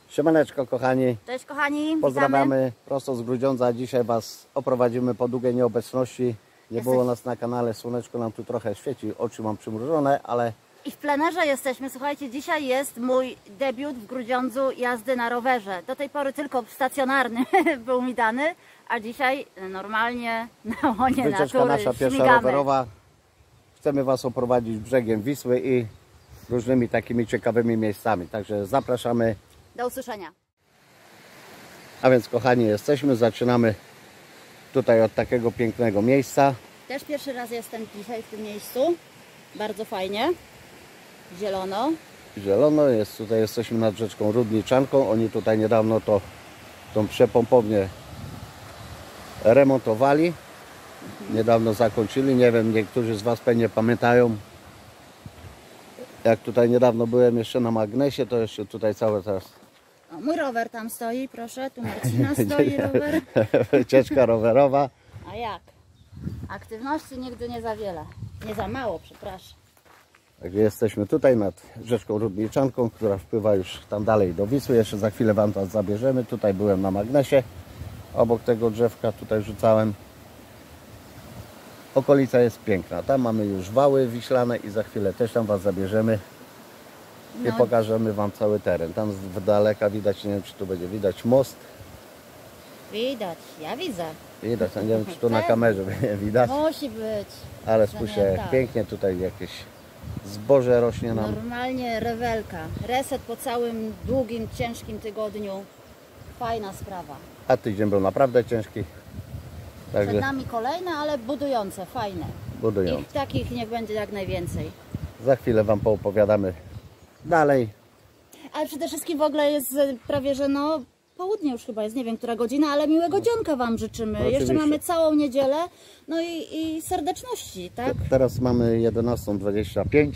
Siemaneczko kochani. Cześć kochani, pozdrawiamy prosto z Grudziądza. Dzisiaj Was oprowadzimy po długiej nieobecności. Nie było nas na kanale, słoneczko nam tu trochę świeci, oczy mam przymrużone, ale... I w plenerze jesteśmy. Słuchajcie, dzisiaj jest mój debiut w Grudziądzu jazdy na rowerze. Do tej pory tylko stacjonarny był mi dany, a dzisiaj normalnie na łonie wycieczka natury nasza pierwsza śmigamy. rowerowa. Chcemy Was oprowadzić brzegiem Wisły i różnymi takimi ciekawymi miejscami. Także zapraszamy. Do usłyszenia. A więc kochani, zaczynamy tutaj od takiego pięknego miejsca. Też pierwszy raz jestem dzisiaj w tym miejscu. Bardzo fajnie. Zielono. Zielono jest, tutaj jesteśmy nad rzeczką Rudniczanką. Oni tutaj niedawno tą przepompownię remontowali. Niedawno zakończyli. Nie wiem, niektórzy z Was pewnie pamiętają, jak tutaj niedawno byłem jeszcze na magnesie, to jeszcze tutaj całe teraz... O, mój rower tam stoi, proszę. Tu Marcina stoi rower. Wycieczka rowerowa. A jak? Aktywności nigdy nie za wiele. Nie za mało, przepraszam. Także jesteśmy tutaj nad rzeczką Rudniczanką, która wpływa już tam dalej do Wisły. Jeszcze za chwilę Wam to zabierzemy. Tutaj byłem na magnesie. Obok tego drzewka tutaj rzucałem. Okolica jest piękna. Tam mamy już wały wiślane i za chwilę też tam Was zabierzemy i pokażemy Wam cały teren. Tam z daleka widać, nie wiem czy tu będzie widać most. Widać, ja widzę. Widać, nie wiem czy tu na kamerze będzie widać. Musi być. Ale spójrzcie jak pięknie tutaj jakieś zboże rośnie nam. Normalnie rewelka. Reset po całym długim, ciężkim tygodniu. Fajna sprawa. A tydzień był naprawdę ciężki. Także przed nami kolejne, ale budujące, fajne. budujące. I takich niech będzie jak najwięcej. Za chwilę Wam poopowiadamy dalej. Ale przede wszystkim w ogóle jest prawie, że no południe już chyba jest, nie wiem która godzina, ale miłego dzionka Wam życzymy. No, jeszcze oczywiście. mamy całą niedzielę, no i serdeczności, tak? Teraz mamy 11:25.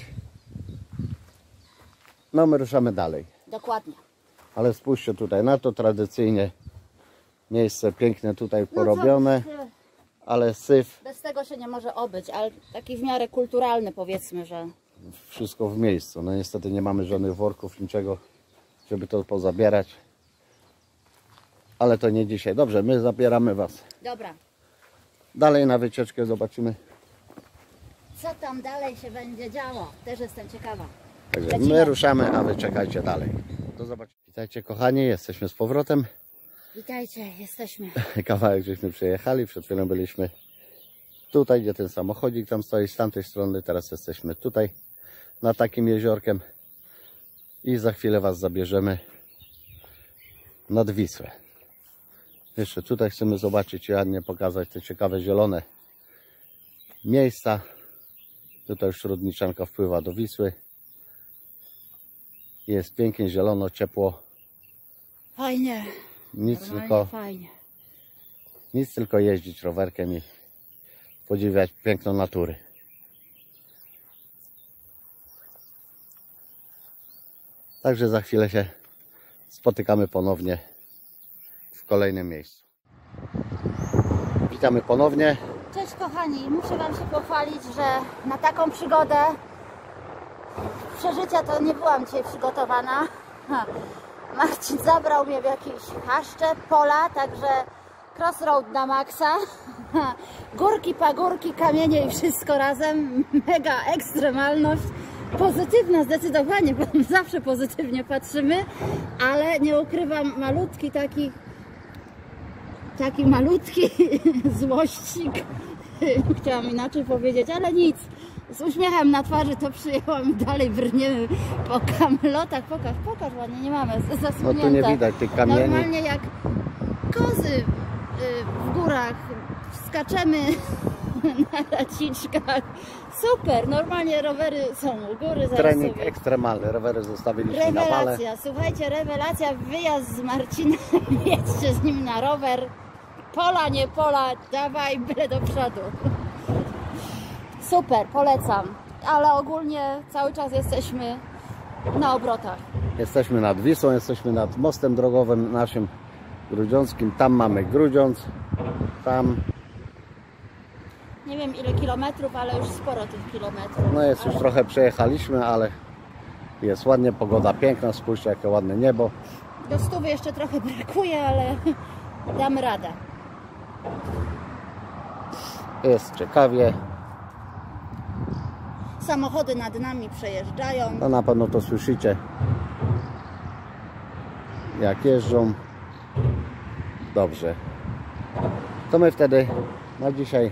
No my ruszamy dalej. Dokładnie. Ale spójrzcie tutaj na to tradycyjnie. Miejsce piękne tutaj porobione, No ale syf, bez tego się nie może obyć, ale taki w miarę kulturalny powiedzmy, że... wszystko w miejscu. No niestety nie mamy żadnych worków, niczego, żeby to pozabierać. Ale to nie dzisiaj. Dobrze, my zabieramy Was Dobra, dalej na wycieczkę, zobaczymy. co tam dalej się będzie działo? Też jestem ciekawa. Także Lecimy. my ruszamy, a Wy czekajcie dalej. Do zobaczenia. Witajcie kochani, jesteśmy z powrotem. Witajcie, jesteśmy. Kawałek żeśmy przejechali, przed chwilą byliśmy tutaj, gdzie ten samochodzik tam stoi, z tamtej strony. Teraz jesteśmy tutaj, nad takim jeziorkiem i za chwilę Was zabierzemy nad Wisłę. Jeszcze tutaj chcemy zobaczyć i ładnie pokazać te ciekawe zielone miejsca. Tutaj już Rudniczanka wpływa do Wisły. Jest pięknie, zielono, ciepło. Fajnie. Fajnie. Nic tylko jeździć rowerkiem i podziwiać piękno natury. Także za chwilę się spotykamy ponownie w kolejnym miejscu. Witamy ponownie. Cześć kochani, muszę Wam się pochwalić, że na taką przygodę przeżycia to nie byłam dzisiaj przygotowana. Marcin zabrał mnie w jakieś chaszcze, pola, także crossroad na maksa. Górki, pagórki, kamienie i wszystko razem. Mega ekstremalność. Pozytywna zdecydowanie, bo zawsze pozytywnie patrzymy, ale nie ukrywam, taki malutki złościk. Chciałam inaczej powiedzieć, ale nic. Z uśmiechem na twarzy to przyjęłam i dalej brniemy po kamelotach. Pokaż ładnie, nie mamy zasłonięte. No tu nie widać tych kamieni. Normalnie jak kozy w górach skaczemy na raciczkach. Super, normalnie rowery są u góry. Zaraz Trening sobie. ekstremalny, rowery zostawiliśmy na wale. Rewelacja, słuchajcie, rewelacja, wyjazd z Marcinem, jedźcie z nim na rower. Pola, nie pola, dawaj, byle do przodu. Super, polecam, ale ogólnie cały czas jesteśmy na obrotach. Jesteśmy nad Wisłą, jesteśmy nad mostem drogowym naszym grudziąckim. Tam mamy Grudziądz, tam... Nie wiem ile kilometrów, ale już sporo tych kilometrów. No jest już trochę przejechaliśmy, ale jest ładnie, pogoda piękna, spójrzcie jakie ładne niebo. Do 100 jeszcze trochę brakuje, ale damy radę. Jest ciekawie. Samochody nad nami przejeżdżają. No na pewno to słyszycie, jak jeżdżą. Dobrze. To my wtedy na dzisiaj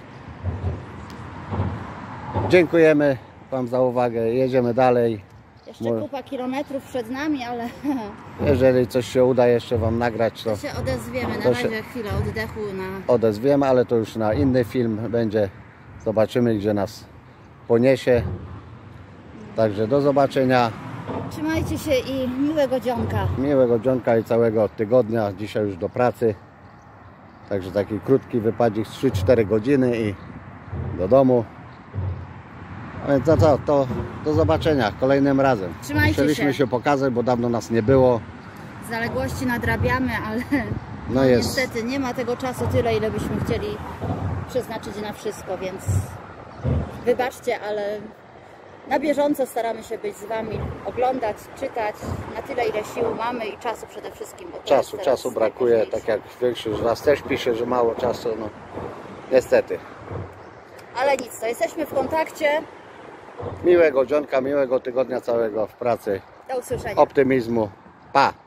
dziękujemy Wam za uwagę. Jedziemy dalej. Jeszcze kupa kilometrów przed nami, ale Jeżeli coś się uda jeszcze Wam nagrać, to się odezwiemy. Na razie chwilę oddechu na... odezwiemy, ale to już na inny film będzie. Zobaczymy, gdzie nas poniesie. Także do zobaczenia. Trzymajcie się i miłego dzionka. Miłego dzionka i całego tygodnia. Dzisiaj już do pracy. Także taki krótki wypadzik, 3-4 godziny i do domu. A więc co, to do zobaczenia kolejnym razem. Trzymajcie Chcieliśmy się pokazać, bo dawno nas nie było. Zaległości nadrabiamy, ale No jest. niestety nie ma tego czasu tyle, ile byśmy chcieli przeznaczyć na wszystko, więc wybaczcie, ale na bieżąco staramy się być z Wami, oglądać, czytać na tyle, ile sił mamy i czasu przede wszystkim. Bo to jest teraz Czasu brakuje, tak najważniejsze. jak większość z Was też pisze, że mało czasu, no niestety. Ale nic, to jesteśmy w kontakcie. Miłego dzionka, miłego tygodnia całego w pracy, Do usłyszenia. optymizmu, pa!